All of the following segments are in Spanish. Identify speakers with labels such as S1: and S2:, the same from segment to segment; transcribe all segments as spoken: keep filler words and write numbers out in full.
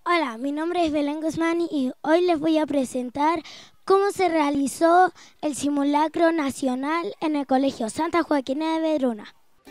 S1: Hola, mi nombre es Belén Guzmán y hoy les voy a presentar cómo se realizó el simulacro nacional en el Colegio Santa Joaquina de Vedruna.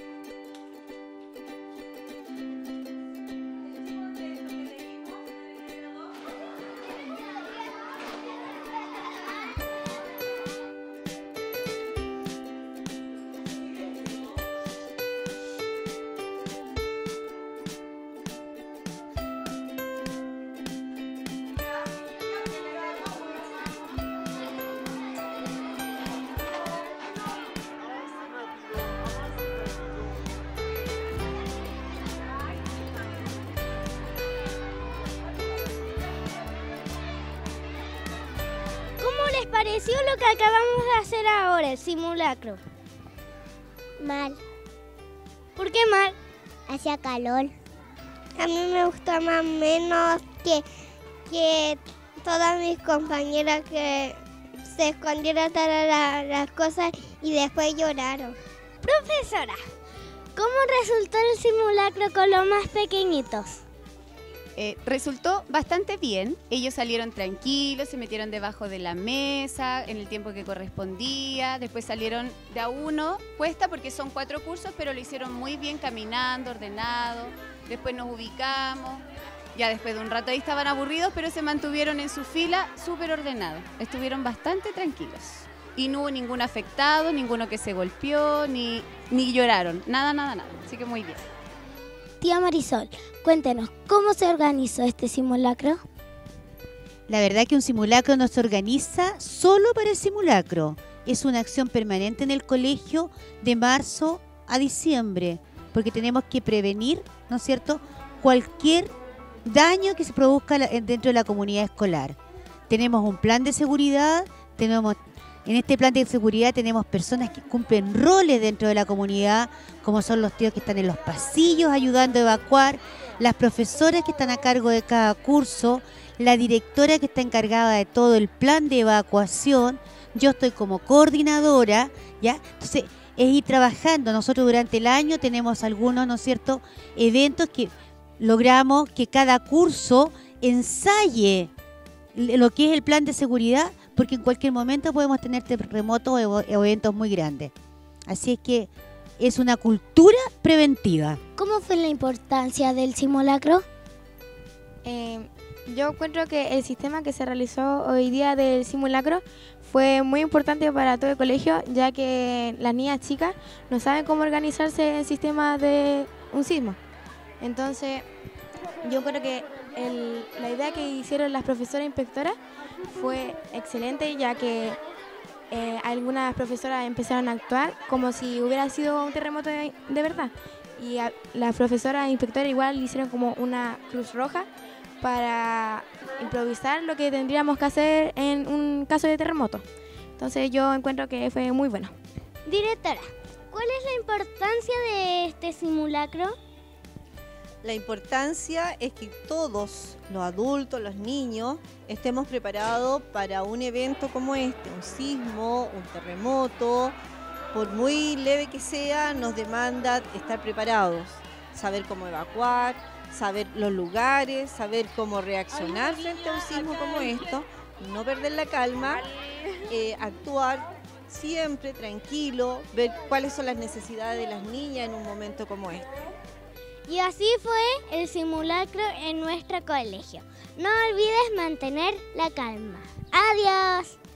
S1: ¿Cómo les pareció lo que acabamos de hacer ahora, el simulacro?
S2: Mal,
S1: ¿Por qué mal?
S2: hacía calor. A mí me gustó más o menos que, que todas mis compañeras que se escondieron todas la- las cosas y después lloraron.
S1: Profesora, ¿cómo resultó el simulacro con los más pequeñitos?
S3: Eh, resultó bastante bien. Ellos salieron tranquilos, se metieron debajo de la mesa en el tiempo que correspondía. Después salieron de a uno, cuesta porque son cuatro cursos, pero lo hicieron muy bien caminando, ordenado. Después nos ubicamos. Ya después de un rato ahí estaban aburridos, pero se mantuvieron en su fila súper ordenados. Estuvieron bastante tranquilos. Y no hubo ningún afectado, ninguno que se golpeó, ni, ni lloraron. Nada, nada, nada. Así que muy bien.
S1: Tía Marisol, cuéntenos, ¿cómo se organizó este simulacro?
S4: La verdad que un simulacro no se organiza solo para el simulacro. Es una acción permanente en el colegio de marzo a diciembre, porque tenemos que prevenir, ¿no es cierto?, cualquier daño que se produzca la- dentro de la comunidad escolar. Tenemos un plan de seguridad, tenemos en este plan de seguridad tenemos personas que cumplen roles dentro de la comunidad, como son los tíos que están en los pasillos ayudando a evacuar, las profesoras que están a cargo de cada curso, la directora que está encargada de todo el plan de evacuación. Yo estoy como coordinadora, ¿ya? Entonces, es ir trabajando. Nosotros durante el año tenemos algunos, ¿no es cierto?, eventos que logramos que cada curso ensaye lo que es el plan de seguridad, porque en cualquier momento podemos tener terremotos o evo- eventos muy grandes. Así es que es una cultura preventiva.
S1: ¿Cómo fue la importancia del simulacro?
S5: Eh, yo encuentro que el sistema que se realizó hoy día del simulacro fue muy importante para todo el colegio, ya que las niñas chicas no saben cómo organizarse en sistema de un sismo. Entonces, yo creo que el- la idea que hicieron las profesoras inspectoras fue excelente, ya que eh, algunas profesoras empezaron a actuar como si hubiera sido un terremoto de, de verdad. Y a- las profesoras inspectoras igual hicieron como una cruz roja para improvisar lo que tendríamos que hacer en un caso de terremoto. Entonces yo encuentro que fue muy bueno.
S1: Directora, ¿cuál es la importancia de este simulacro?
S6: La importancia es que todos, los adultos, los niños, estemos preparados para un evento como este, un sismo, un terremoto. Por muy leve que sea, nos demanda estar preparados, saber cómo evacuar, saber los lugares, saber cómo reaccionar frente a un sismo como esto, no perder la calma, eh, actuar siempre tranquilo, ver cuáles son las necesidades de las niñas en un momento como este.
S1: Y así fue el simulacro en nuestro colegio. No olvides mantener la calma. Adiós.